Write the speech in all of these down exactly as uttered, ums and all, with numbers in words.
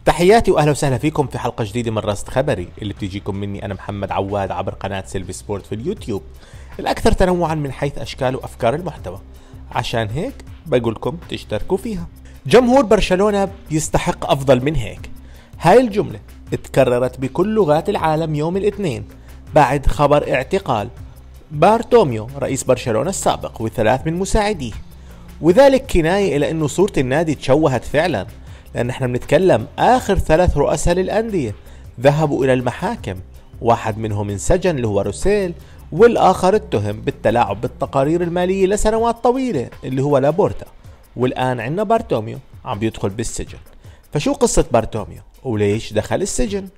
تحياتي واهلا وسهلا فيكم في حلقه جديده من رصد خبري اللي بتيجيكم مني انا محمد عواد عبر قناه سيلفي سبورت في اليوتيوب الاكثر تنوعا من حيث اشكال وافكار المحتوى. عشان هيك بقولكم تشتركوا فيها. جمهور برشلونه يستحق افضل من هيك. هاي الجمله اتكررت بكل لغات العالم يوم الاثنين بعد خبر اعتقال بارتوميو رئيس برشلونه السابق وثلاث من مساعديه، وذلك كنايه الى انه صوره النادي تشوهت فعلا، لأن احنا بنتكلم آخر ثلاث رؤساء للأندية ذهبوا إلى المحاكم، واحد منهم انسجن اللي هو روسيل، والآخر اتهم بالتلاعب بالتقارير المالية لسنوات طويلة اللي هو لابورتا، والآن عندنا بارتوميو عم بيدخل بالسجن. فشو قصة بارتوميو وليش دخل السجن؟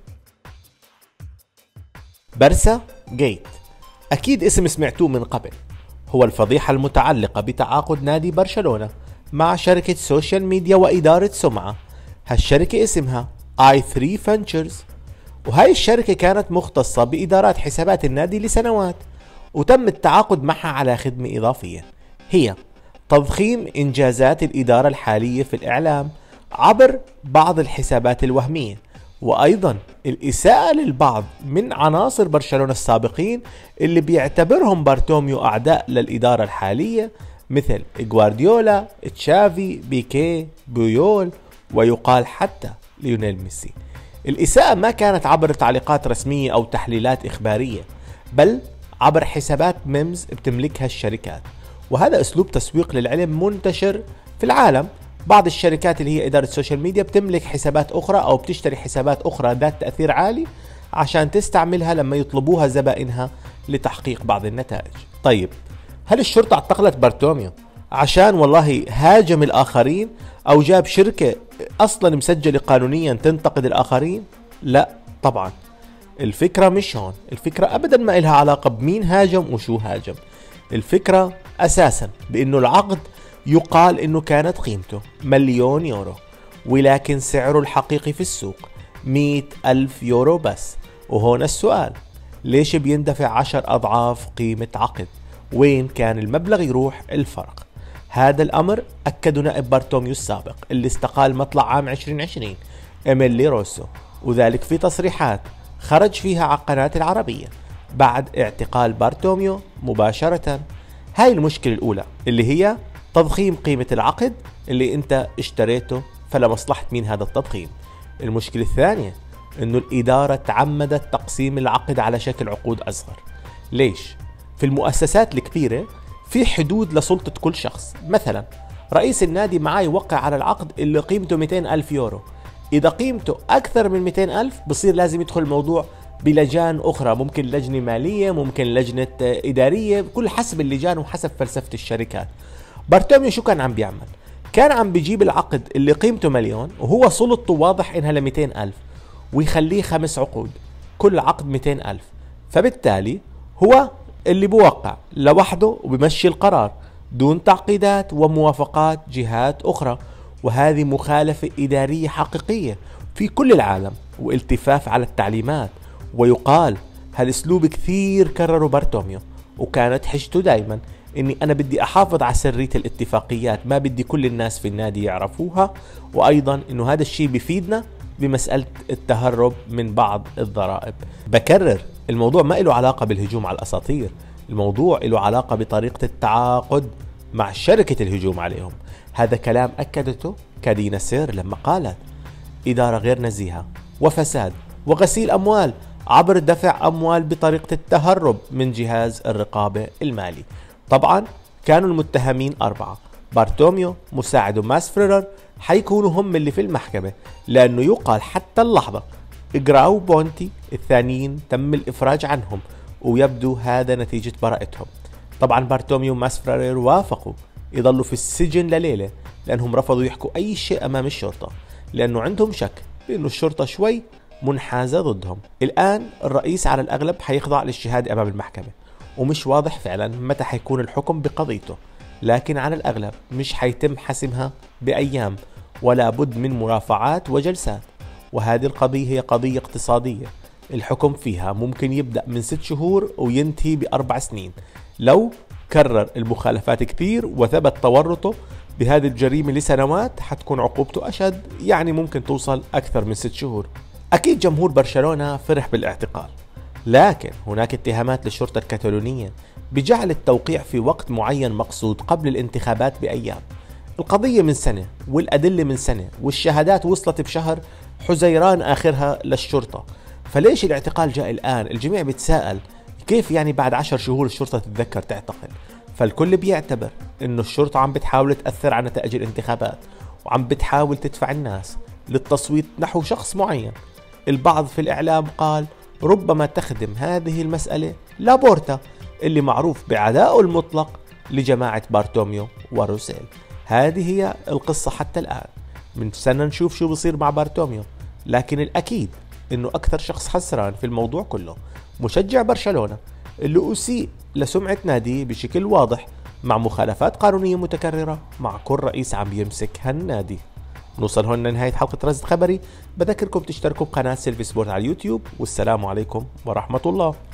بارسا جيت أكيد اسم سمعتوه من قبل، هو الفضيحة المتعلقة بتعاقد نادي برشلونة مع شركة سوشيال ميديا وإدارة سمعة. هالشركة اسمها آي ثري Ventures، وهاي الشركة كانت مختصة بإدارات حسابات النادي لسنوات، وتم التعاقد معها على خدمة إضافية هي تضخيم إنجازات الإدارة الحالية في الإعلام عبر بعض الحسابات الوهمية، وأيضا الإساءة للبعض من عناصر برشلونة السابقين اللي بيعتبرهم بارتوميو أعداء للإدارة الحالية، مثل غوارديولا، تشافي، بيكي، بويول، ويقال حتى ليونيل ميسي. الإساءة ما كانت عبر تعليقات رسمية أو تحليلات إخبارية، بل عبر حسابات ميمز بتملكها الشركات، وهذا أسلوب تسويق للعلم منتشر في العالم. بعض الشركات اللي هي إدارة السوشيال ميديا بتملك حسابات أخرى أو بتشتري حسابات أخرى ذات تأثير عالي عشان تستعملها لما يطلبوها زبائنها لتحقيق بعض النتائج. طيب، هل الشرطة اعتقلت بارتوميو عشان والله هاجم الآخرين أو جاب شركة أصلا مسجلة قانونيا تنتقد الآخرين؟ لا طبعا، الفكرة مش هون. الفكرة أبدا ما إلها علاقة بمين هاجم وشو هاجم. الفكرة أساسا بأنه العقد يقال أنه كانت قيمته مليون يورو، ولكن سعره الحقيقي في السوق مئة ألف يورو بس. وهون السؤال، ليش بيندفع عشر أضعاف قيمة عقد؟ وين كان المبلغ يروح الفرق؟ هذا الأمر أكده نائب بارتوميو السابق اللي استقال مطلع عام عشرين عشرين إيميلي روسو، وذلك في تصريحات خرج فيها على قناة العربية بعد اعتقال بارتوميو مباشرة. هاي المشكلة الأولى اللي هي تضخيم قيمة العقد اللي انت اشتريته، فلمصلحة مين هذا التضخيم؟ المشكلة الثانية انه الإدارة تعمدت تقسيم العقد على شكل عقود أصغر. ليش؟ في المؤسسات الكبيرة في حدود لسلطة كل شخص. مثلا رئيس النادي معاه يوقع على العقد اللي قيمته مئتين ألف يورو، إذا قيمته أكثر من مئتين ألف بصير لازم يدخل الموضوع بلجان أخرى، ممكن لجنة مالية، ممكن لجنة إدارية، كل حسب اللجان وحسب فلسفة الشركات. بارتوميو شو كان عم بيعمل؟ كان عم بيجيب العقد اللي قيمته مليون وهو سلطته واضح إنها ل مئتين ألف، ويخليه خمس عقود كل عقد مئتين ألف، فبالتالي هو اللي بوقع لوحده وبمشي القرار دون تعقيدات وموافقات جهات أخرى. وهذه مخالفة إدارية حقيقية في كل العالم والتفاف على التعليمات. ويقال هالاسلوب كثير كرره بارتوميو، وكانت حجته دايما اني انا بدي احافظ على سرية الاتفاقيات، ما بدي كل الناس في النادي يعرفوها، وايضا انه هذا الشيء بيفيدنا بمسألة التهرب من بعض الضرائب. بكرر، الموضوع ما له علاقة بالهجوم على الأساطير، الموضوع له علاقة بطريقة التعاقد مع شركة الهجوم عليهم. هذا كلام أكدته كادينا سير لما قالت إدارة غير نزيهة وفساد وغسيل أموال عبر دفع أموال بطريقة التهرب من جهاز الرقابة المالي. طبعا كانوا المتهمين أربعة، بارتوميو مساعده ماسفريرر حيكونوا هم اللي في المحكمة، لأنه يقال حتى اللحظة إجراو بونتي الثانيين تم الإفراج عنهم، ويبدو هذا نتيجة براءتهم. طبعا بارتوميو وماسفريرر وافقوا يضلوا في السجن لليلة لأنهم رفضوا يحكوا أي شيء أمام الشرطة، لأنه عندهم شك بأنه الشرطة شوي منحازة ضدهم. الآن الرئيس على الأغلب حيخضع للشهادة أمام المحكمة، ومش واضح فعلا متى حيكون الحكم بقضيته، لكن على الأغلب مش حيتم حسمها بأيام، ولا بد من مرافعات وجلسات. وهذه القضية هي قضية اقتصادية، الحكم فيها ممكن يبدأ من ست شهور وينتهي بأربع سنين لو كرر المخالفات كثير وثبت تورطه بهذه الجريمة لسنوات حتكون عقوبته أشد، يعني ممكن توصل أكثر من ست شهور. أكيد جمهور برشلونة فرح بالاعتقال، لكن هناك اتهامات للشرطة الكتالونية بجعل التوقيع في وقت معين مقصود قبل الانتخابات بأيام. القضية من سنة والأدلة من سنة والشهادات وصلت بشهر حزيران آخرها للشرطة، فليش الاعتقال جاء الآن؟ الجميع بيتساءل كيف يعني بعد عشر شهور الشرطة تتذكر تعتقل؟ فالكل بيعتبر انه الشرطة عم بتحاول تأثر على نتائج الانتخابات وعم بتحاول تدفع الناس للتصويت نحو شخص معين. البعض في الإعلام قال ربما تخدم هذه المسألة لابورتا اللي معروف بعدائه المطلق لجماعة بارتوميو وروسيل. هذه هي القصة حتى الآن، من سنة نشوف شو بصير مع بارتوميو، لكن الأكيد انه أكثر شخص خسران في الموضوع كله مشجع برشلونة اللي أسيء لسمعة ناديه بشكل واضح مع مخالفات قانونية متكررة مع كل رئيس عم يمسك هالنادي. نوصل هون لنهاية حلقة رصد خبري، بذكركم تشتركوا بقناة سيلفي سبورت على اليوتيوب، والسلام عليكم ورحمة الله.